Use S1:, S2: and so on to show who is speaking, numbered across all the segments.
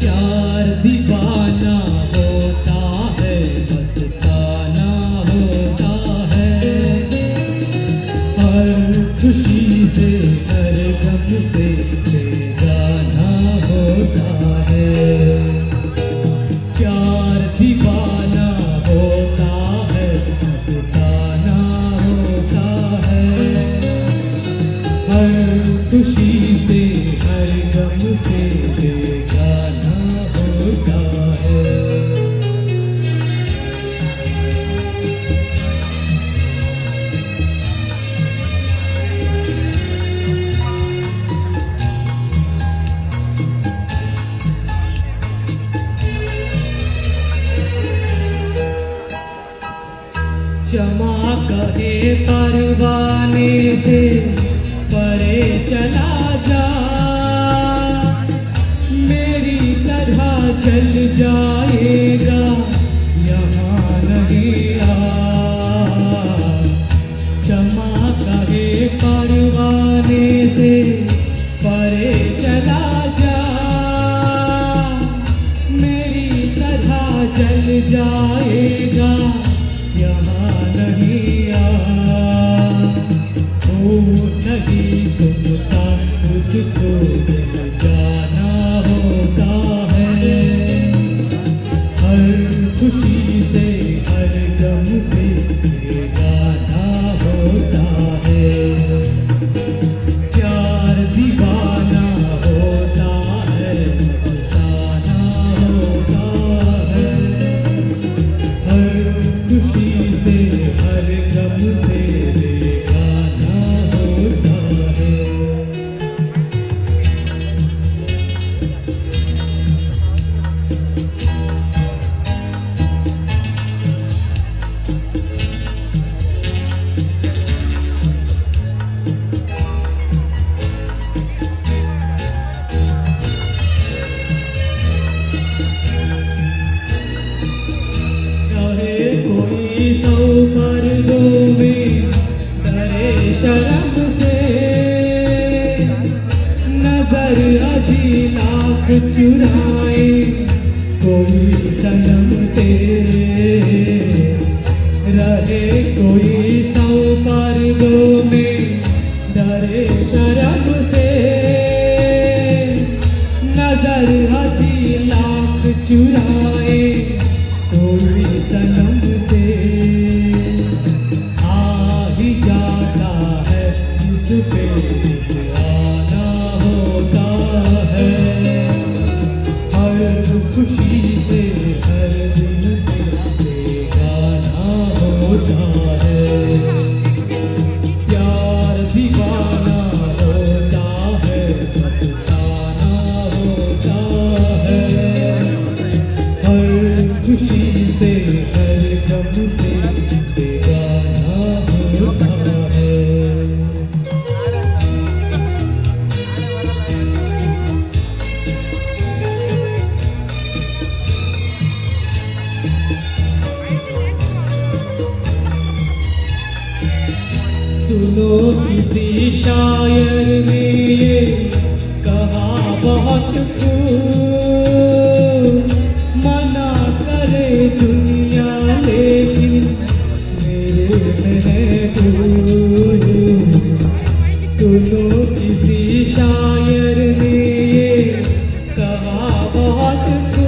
S1: प्यार दीवाना होता है, मस्ताना होता है। हर खुशी से हर गम से बेगाना होता है। प्यार दीवाना होता है, मस्ताना होता है। हर खुशी से हर गम से बेगाना होता है। क्षमा कहे परवाने से परे चला जा, मेरी तरह जल जाएगा यहाँ नहीं आ। क्षमा कहे परवाने से परे चला जा, मेरी तरह जल जाएगा यहाँ नहीं आ। वो नहीं सुनता उसको दिल जाना होता है। हर खुशी से हर गम से बेगाना होता है। प्यार दीवाना होता है, मस्ताना होता है। हर खुशी से हर गम से बेगाना होता है। चाहे कोई सौ मर्दों में डरे शर्म से, नजर अजी लाख चुराए कोई सनम से। रहे कोई सौ मर्दों में डरे शर्म से, नजर अजी लाख चुराए कोई सनम से। आ ही जाता है उस पे आना होता है। हर खुशी से हर दिन से बेगाना होता है। प्यार दीवाना होता है, मस्ताना होता है। हर खुशी से हर गम से बेगाना होता है। सुनो किसी शायर ने ये कहा बहुत खूब, मना करे दुनिया लेकिन मेरे महबूब। सुनो किसी शायर ने ये कहा बहुत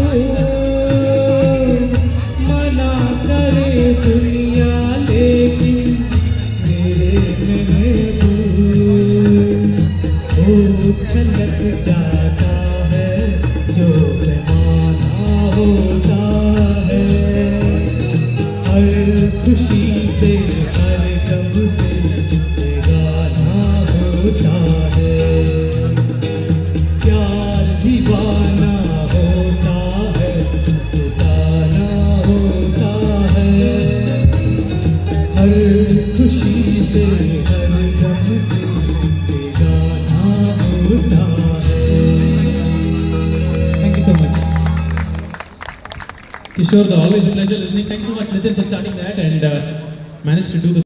S1: खूब, मना करे दुनिया लेकिन छलक जाता है जो पैमाना होता है। हर खुशी से हर गम से बेगाना होता है। प्यार दीवाना होता है, मस्ताना होता है। हर खुशी से हर गम से बेगाना होता है। Thank you so much. Kishore, always a pleasure listening. Thanks so much, Nitin, for starting that and managed to do the